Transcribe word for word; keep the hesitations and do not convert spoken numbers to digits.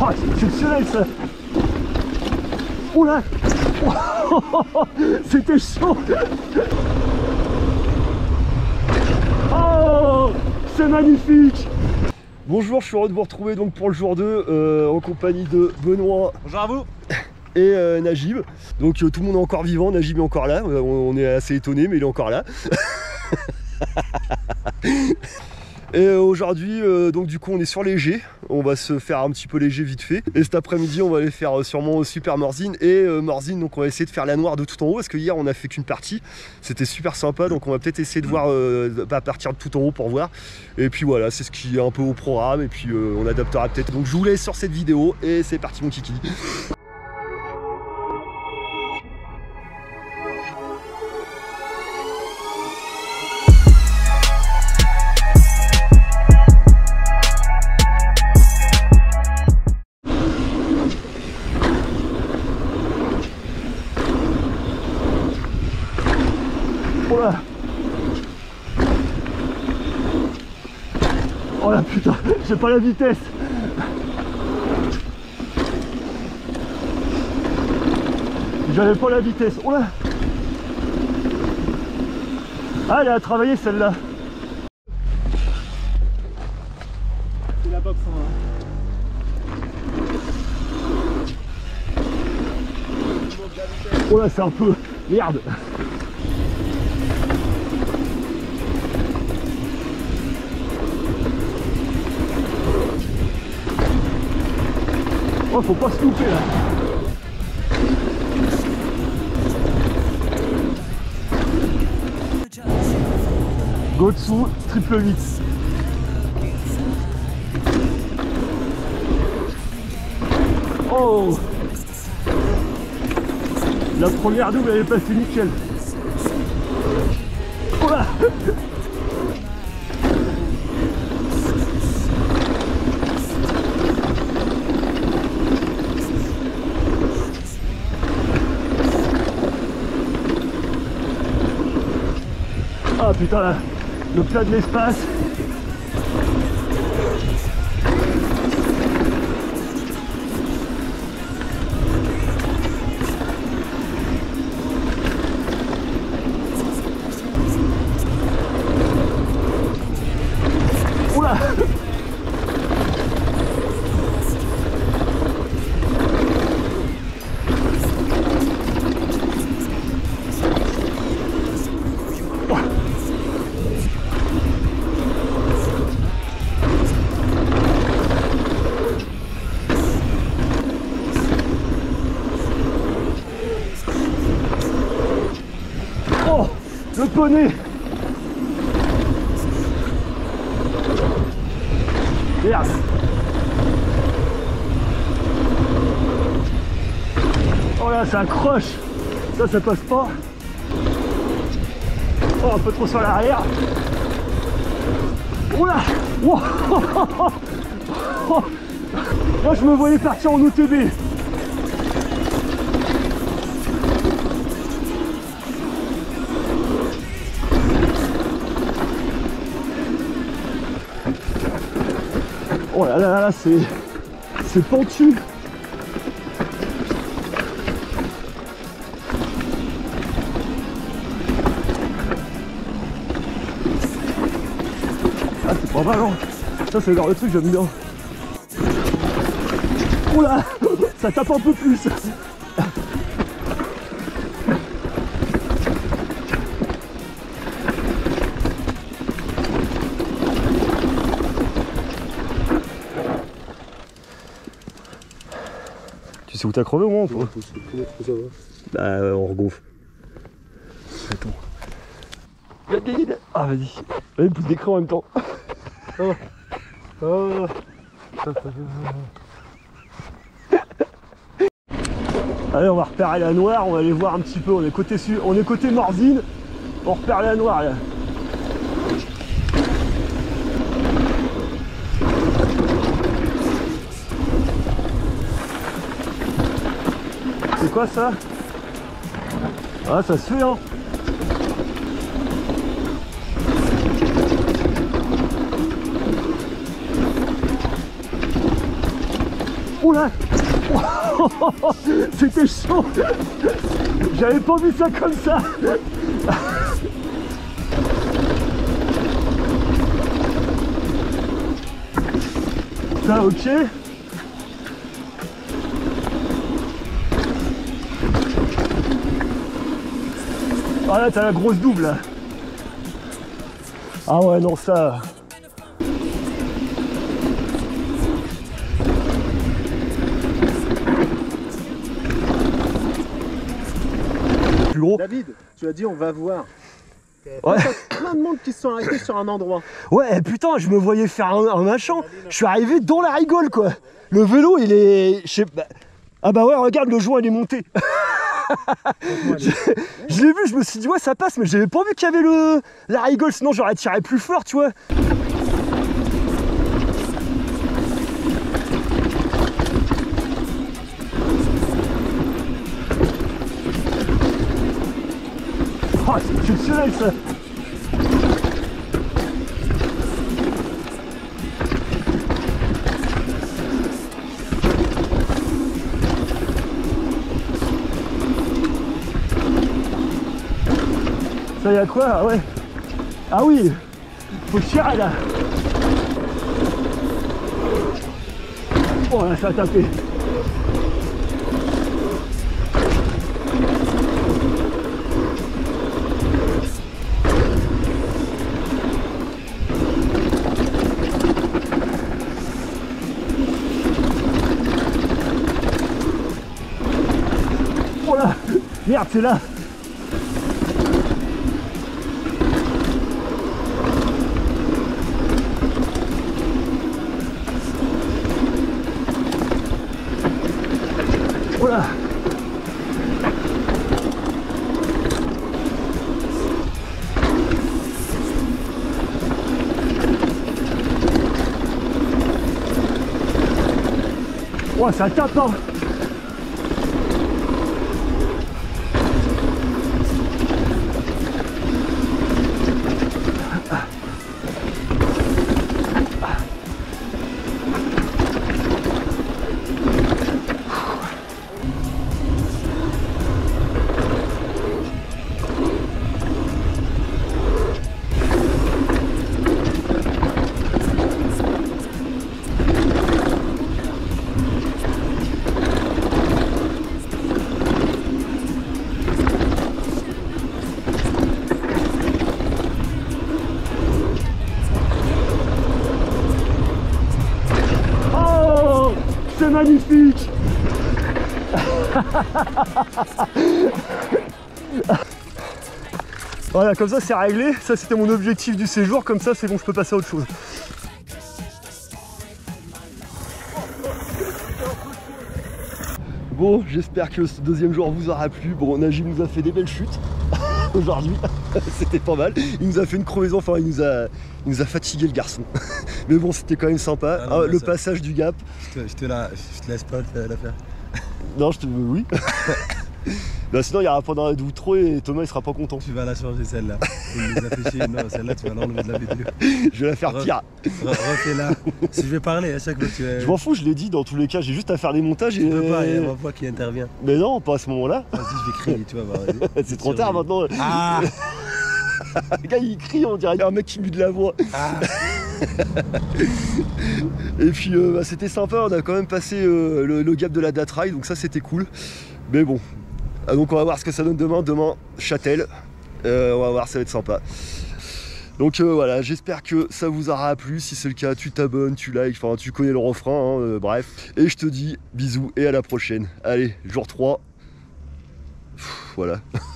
c'est exceptionnel ça. Oh là. C'était chaud. Oh, c'est magnifique. Bonjour, je suis heureux de vous retrouver donc pour le jour deux euh, en compagnie de Benoît. Bonjour à vous. Et euh, Najib. Donc euh, tout le monde est encore vivant, Najib est encore là, euh, on, on est assez étonné mais il est encore là. Et euh, aujourd'hui euh, donc du coup on est sur léger, on va se faire un petit peu léger vite fait. Et cet après-midi on va aller faire euh, sûrement au Super Morzine. Et euh, Morzine, donc on va essayer de faire la noire de tout en haut, parce que hier on a fait qu'une partie, c'était super sympa, donc on va peut-être essayer de voir euh, à partir de tout en haut pour voir. Et puis voilà, c'est ce qui est un peu au programme, et puis euh, on adaptera peut-être. Donc je vous laisse sur cette vidéo et c'est parti mon kiki. Oh là. Oh là putain, j'ai pas la vitesse. J'avais pas la vitesse. Oh là. Ah, elle a travaillé celle-là. C'est la box en Oh là, c'est un peu... Merde. Oh, faut pas se louper là. Gotsu triple huit. Oh, la première double elle est passée nickel. Oh là. Ah putain là, le plat de l'espace. Oula. Le poney. Merde. Oh là, ça accroche. Ça, ça passe pas. Oh, un peu trop sur l'arrière. Oh là. Wow. Moi, je me voyais partir en O T B. Oh là là là, c'est c'est pentu. Ah, c'est pas mal, hein. Ça c'est le genre de truc j'aime bien. Oh là, ça tape un peu plus. Tu sais où t'as crevé au moins ou pas? Bah euh, on regonfle. Attends. Ah vas-y. Vas-y, pousse des crans en même temps. Oh. Oh. Allez, on va repérer la noire, on va aller voir un petit peu. On est côté sud, on est côté Morzine. On repère la noire là. C'est quoi ça? Ah, ça se fait hein. Oh là. C'était chaud. J'avais pas vu ça comme ça. Ça, ok. Ah là, t'as la grosse double là. Ah ouais, non, ça... Plus gros. David, tu as dit on va voir. Ouais. Plein de monde qui se sont arrêtés sur un endroit. Ouais, putain, je me voyais faire un, un machin. Je suis arrivé dans la rigole, quoi. Le vélo, il est... Je sais pas... Ah bah ouais, regarde, le joint, il est monté. je je l'ai vu, je me suis dit, ouais, ça passe, mais j'avais pas vu qu'il y avait le la rigole, sinon j'aurais tiré plus fort, tu vois. Oh, c'est exceptionnel, ça. Ça y a quoi? Ah ouais. Ah oui. Faut tirer là. Oh là, ça a tapé. Oh là. Merde, c'est là. Voilà. Oh, ça tape, hein. C'est magnifique. Voilà, comme ça c'est réglé. Ça c'était mon objectif du séjour. Comme ça c'est bon, je peux passer à autre chose. Bon, j'espère que ce deuxième jour vous aura plu. Bon, Najib nous a fait des belles chutes aujourd'hui. C'était pas mal. Il nous a fait une crevaison, enfin il nous a, il nous a fatigué le garçon. Mais bon, c'était quand même sympa. Ah non, ah, le ça... passage du gap. Je te, je te, la, je te laisse pas la faire. Non, je te... Oui. Bah sinon il y aura pas d'un d'outro et Thomas il sera pas content. Tu vas la changer celle-là. Il nous a fait chier. Non, celle-là tu vas l'enlever de la vidéo. Je vais la faire Re, pire. Re, Refais-la. Si je vais parler à chaque fois que tu es... Je m'en fous, je l'ai dit dans tous les cas, j'ai juste à faire des montages tu et... peux pas, il y a ma voix qui intervient. Mais non, pas à ce moment-là. Vas-y, je vais crier, tu vas voir. C'est trop tard maintenant. Ah. Le gars il crie, on dirait un mec qui lui de la voix. Ah. Et puis euh, bah, c'était sympa, on a quand même passé euh, le, le gap de la Datrail, donc ça c'était cool. Mais bon, ah, donc on va voir ce que ça donne demain. Demain, Châtel, euh, on va voir, ça va être sympa. Donc euh, voilà, j'espère que ça vous aura plu. Si c'est le cas, tu t'abonnes, tu likes, enfin tu connais le refrain, hein, euh, bref. Et je te dis bisous et à la prochaine. Allez, jour trois. Pff, voilà.